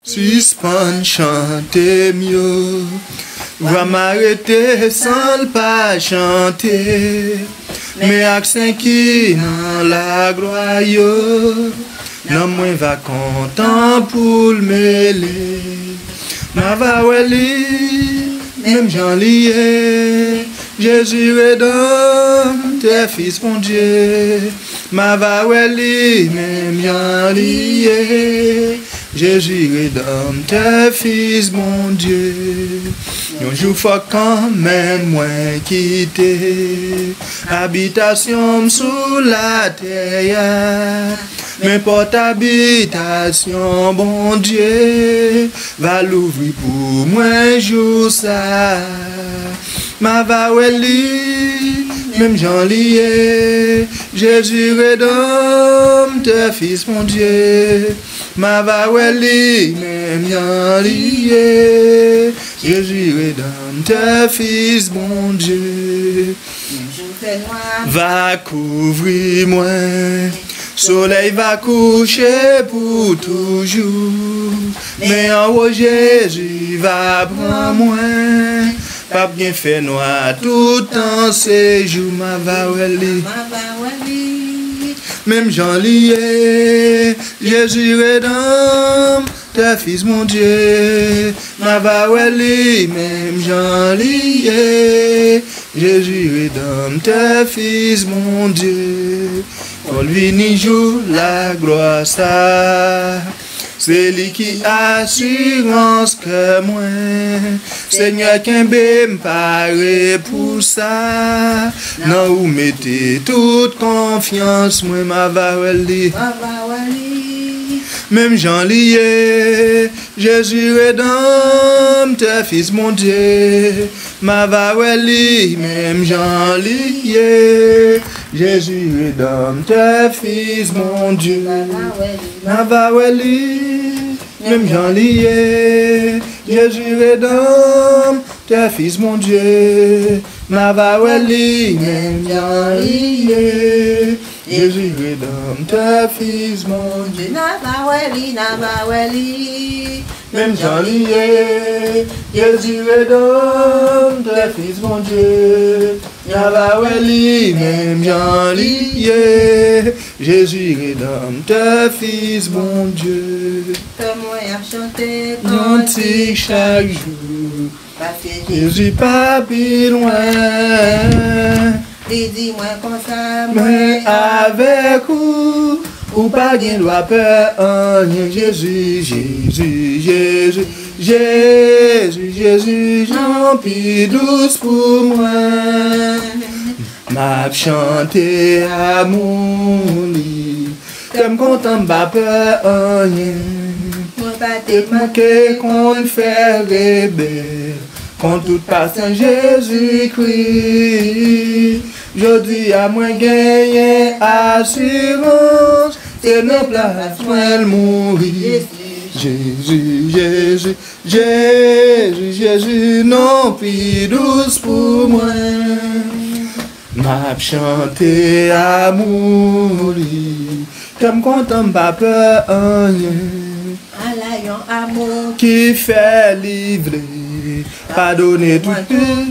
Suspend chanter mieux, va m'arrêter sans le pas chanter, mais accent qui dans la gloire, non moins va content pour le mêler, ma va wali, même Jean lié, Jésus redonne, tes fils mon Dieu, ma va wali, même Jean lié. Jésus redonne tes fils, mon Dieu. Un jour faut quand même moins quitter habitation sous la terre. N'importe habitation, bon Dieu, va l'ouvrir pour moi un jour ça. Ma va weli, même Jean lié, Jésus redonne tes fils, mon Dieu. Ma va weli, même Jean lié, Jésus redonne tes fils, mon Dieu. Va couvrir moi, soleil va coucher pour toujours, mais en haut Jésus va prendre moi. Pas bien fait noir tout en séjour, ma va weli. Même Jean lié, Jésus redonne tes fils, mon Dieu. Ma va weli, même Jean lié, Jésus redonne tes fils, mon Dieu. On lui ni joue la gloire ça. C'est lui qui assurance que moi, Seigneur qui m'pare pour ça. Non, vous mettez toute confiance, moi, ma va wali. Même Jean lié, Jésus redonne tes fils, mon Dieu. Ma va wali, même Jean lié, Jésus redonne tes fils, mon Dieu. Ma va wali, même Jean lié, Jésus redonne tes fils, mon Dieu. Ma va wali, même Jean lié, Jésus redonne tes fils, mon Dieu. Na ba weli, même Jean lié, Jésus redonne tes fils, mon Dieu. Na ba weli, même Jean lié, Jésus redonne tes fils, mon Dieu. comme moi a chanté Cantique chaque jour, parce que Jésus pas plus loin. dis-moi comme ça, Mais avec vous, ou pas bien doit peur, rien. Jésus, Jésus, Jésus, Jésus, Jésus, j'en prie douce pour moi. M'a chanté à mon lit, comme content, pas peur, rien. moi pas Et manqué qu'on fait rebelle, quand tout passe en Jésus-Christ. Je dis à moi gagner assurance, c'est nos places pour mourir. Jésus, Jésus, Jésus, Jésus, non, puis douce pour moi. M'a chanté à mourir, comme content, pas peur, rien. à l'ayon amour Qui fait livrer, pardonner tout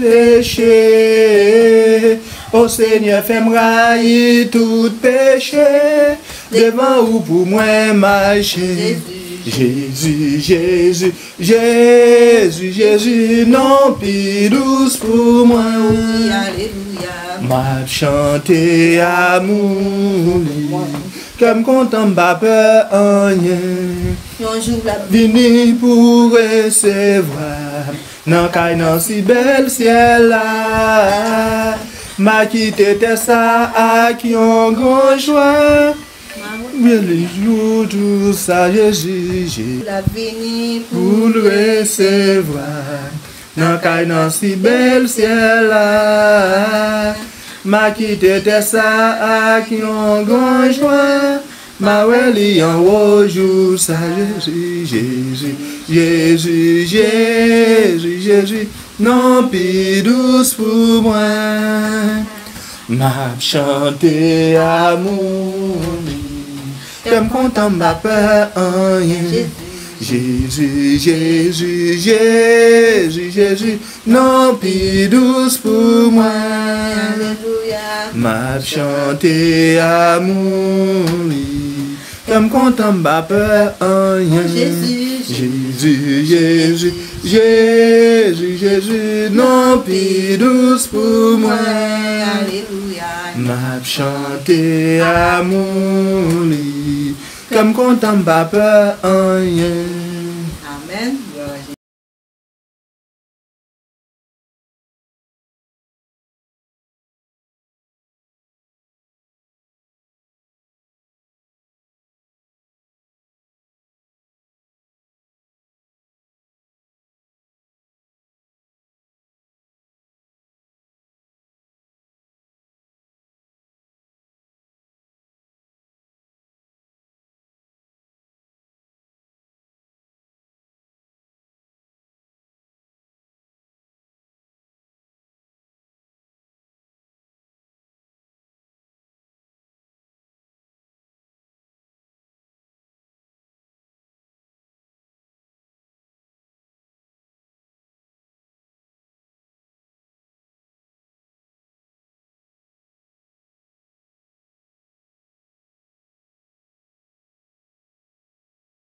péché. Ô Seigneur, fais-moi railler tout péché, devant ou pour moi marcher. Jésus, Jésus, Jésus, Jésus, non, plus douce pour moi. alléluia. M'a chanté à mourir, comme content, pas peur, rien. Un jour la Vini pour recevoir, nan kay nan si bel ciel là. Ma quitté ça ak yon grand joie. Mais les jours tout ça Jésus la vini pour le recevoir, nan kay nan si bel ciel là. Ma quitté ça ak yon grand joie. Ma weli en haut jour ça Jésus, Jésus, Jésus, Jésus, Jésus, non plus douce pour moi. M'a chanté amour, comme content ma peur rien. Jésus, Jésus, Jésus, Jésus, non plus douce pour moi. Alléluia. M'a chanté amour, comme content m'a peur en rien. Jésus, Jésus, Jésus, Jésus, Jésus, non plus douce pour moi. Alléluia. M'a chanté amour, comme content m'a peur en rien. Amen.